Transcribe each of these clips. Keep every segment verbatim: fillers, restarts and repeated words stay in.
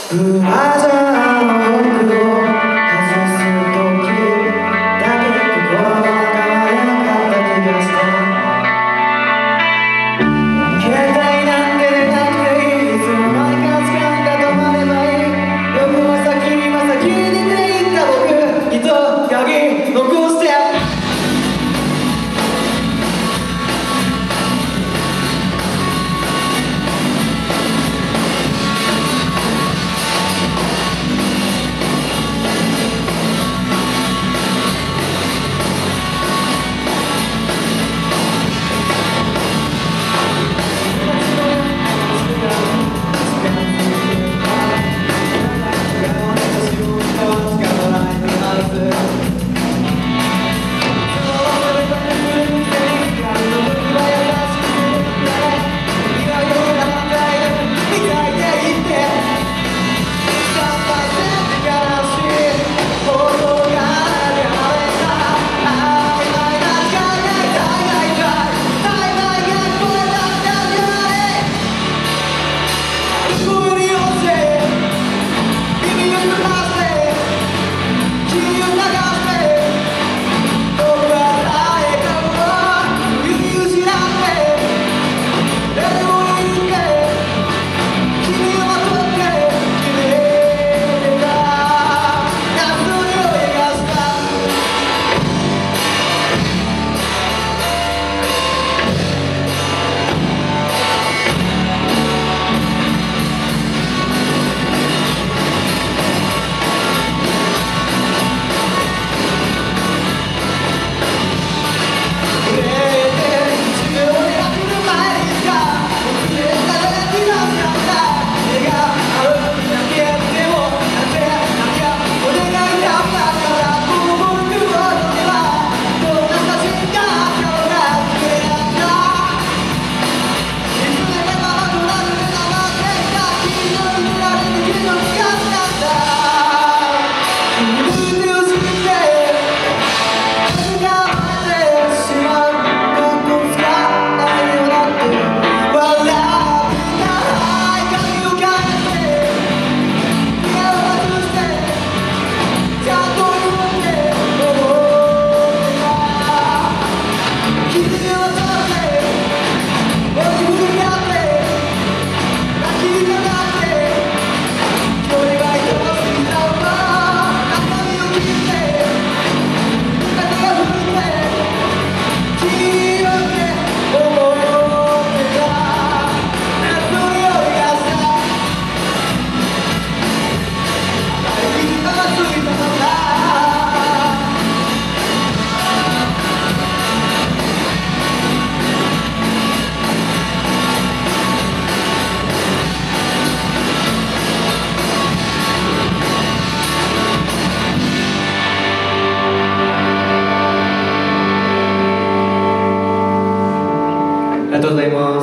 ブラジャーの服を外すときだけ心が変わらなかった気がした。携帯なんて出なくていい、いつの間にか掴んだ止まればいい。僕は先には先に出ていった僕、人影残してありがとうございます。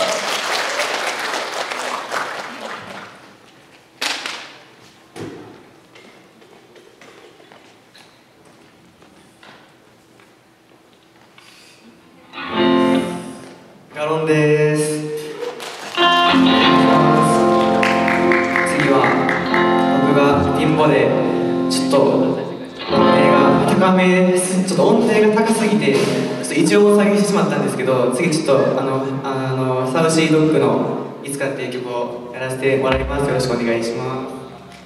ガロンです。次は僕がピンボでちょっと音程が高め、ちょっと音程が高すぎてちょっと一応下げしてしまったんですけど、次ちょっとあのあのサウシードッグの「いつか」っていう曲をやらせてもらいます。よろしくお願いします。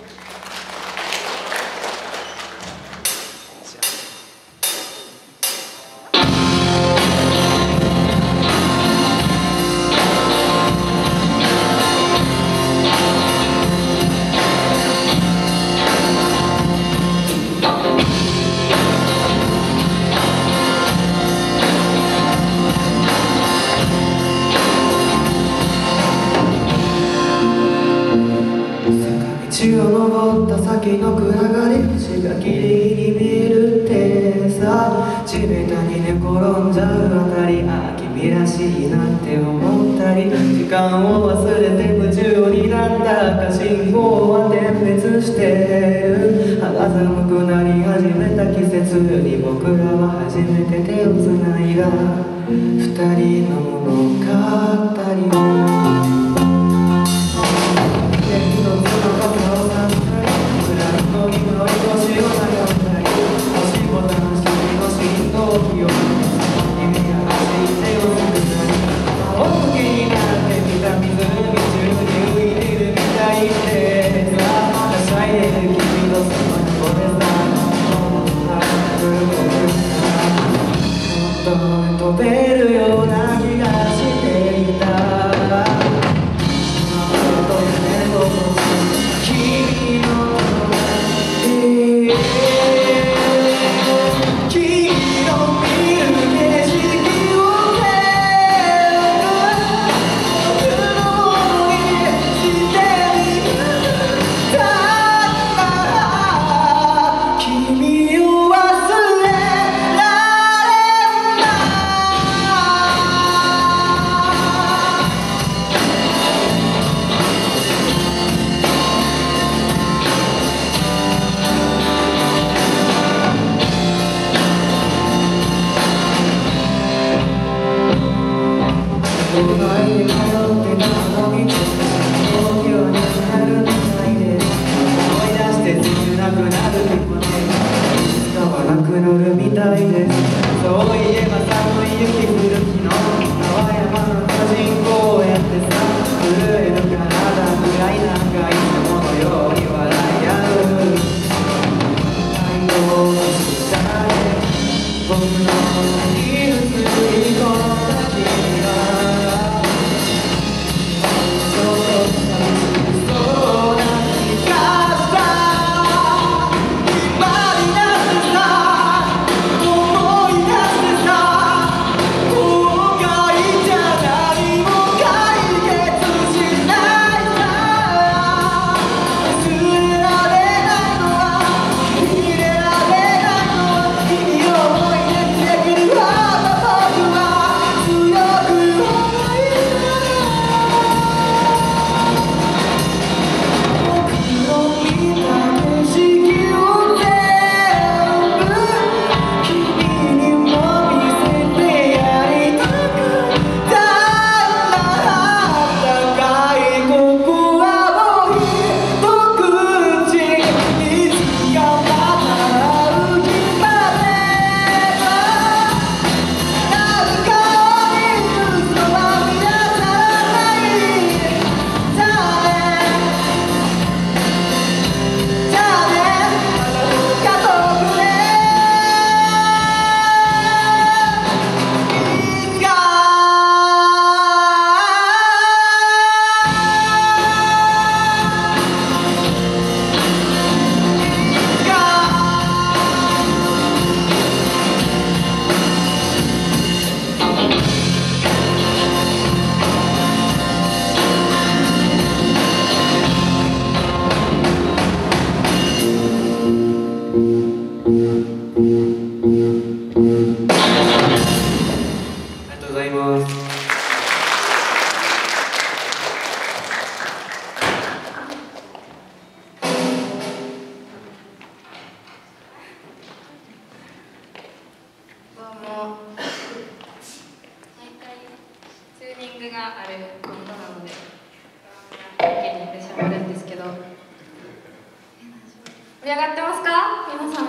道を登った先の暗がり、星がギリギリ見えるってさ、地べたに寝転んじゃうあたり、ああ君らしいなって思ったり、時間を忘れて夢中になったか、信号は点滅してる、肌寒くなり始めた季節に僕らは初めて手をつないだ、二人の物語を飛べるような気がしていた。君の盛り上がってますか皆さん。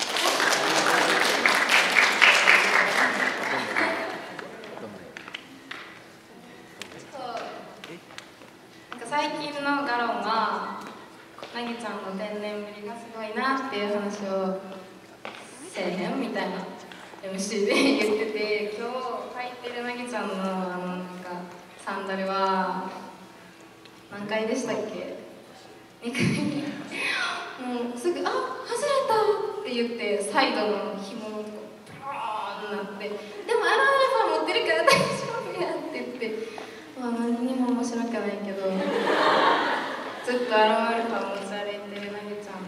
なんか最近のガロンはなぎちゃんの天然ぶりがすごいなっていう話をせえへんみたいな エムシー で言ってて、今日履いてるなぎちゃんのあのなんかサンダルは何回でしたっけ？にかいもうすぐ「あ、外れた!」って言ってサイドの紐がブーンなって「でもアロンアルファ持ってるから大丈夫や」って言って、まあ何にも面白くないけどずっとアロンアルファ持ち歩いてるなぎちゃん、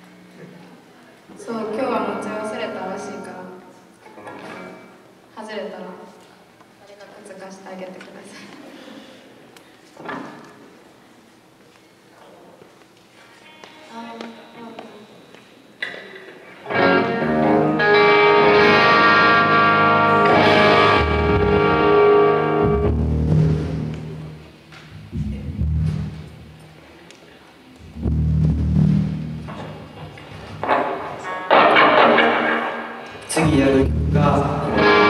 そう今日は持ち忘れたらしいから、外れたら誰か靴貸してあげてください。 次やる曲が、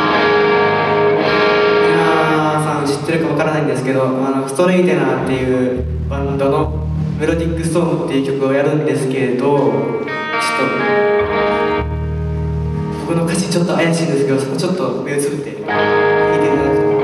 皆さん知ってるかわからないんですけど、あのストレイテナーっていうバンドのメロディックソングっていう曲をやるんですけど、ちょっと僕の歌詞ちょっと怪しいんですけど、そこちょっと目をつぶって聴いていただくと。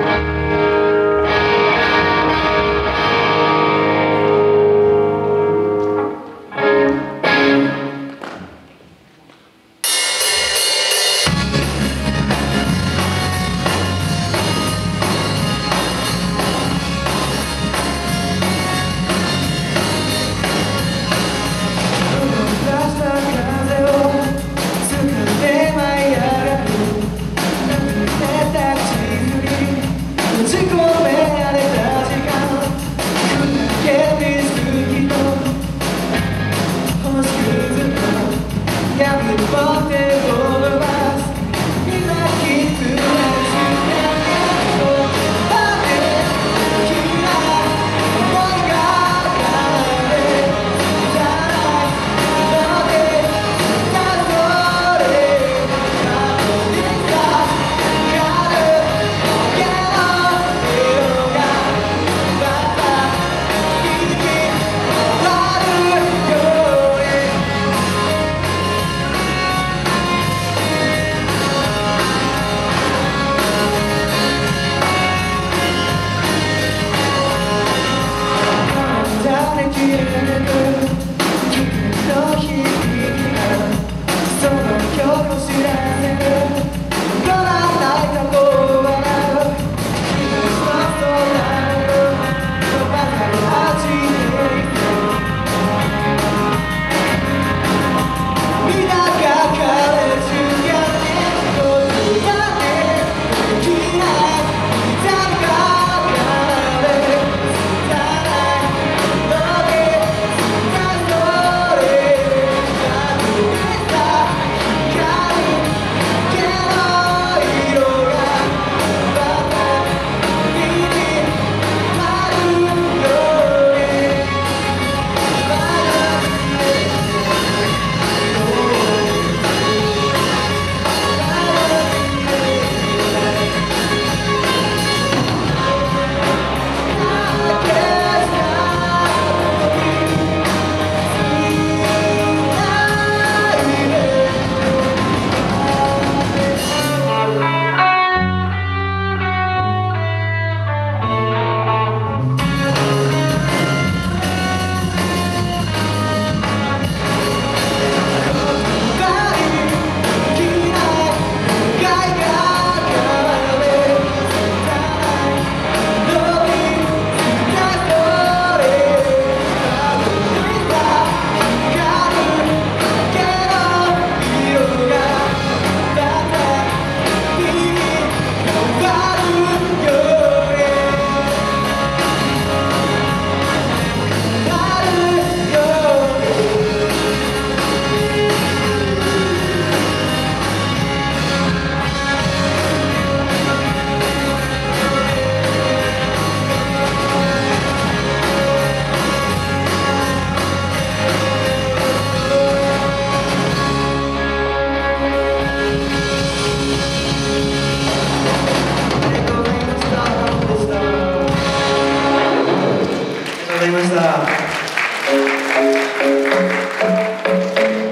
ありがとうございました。